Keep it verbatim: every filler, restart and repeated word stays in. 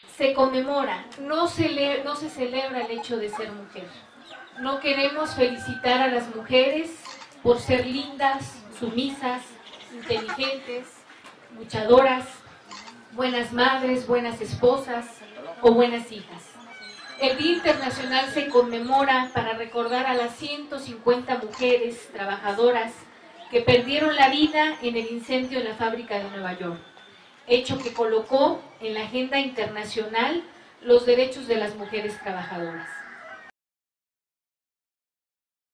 se conmemora, no se, le, no se celebra el hecho de ser mujer. No queremos felicitar a las mujeres por ser lindas, sumisas, inteligentes, luchadoras, buenas madres, buenas esposas o buenas hijas. El Día Internacional se conmemora para recordar a las ciento cincuenta mujeres trabajadoras que perdieron la vida en el incendio en la fábrica de Nueva York, hecho que colocó en la agenda internacional los derechos de las mujeres trabajadoras.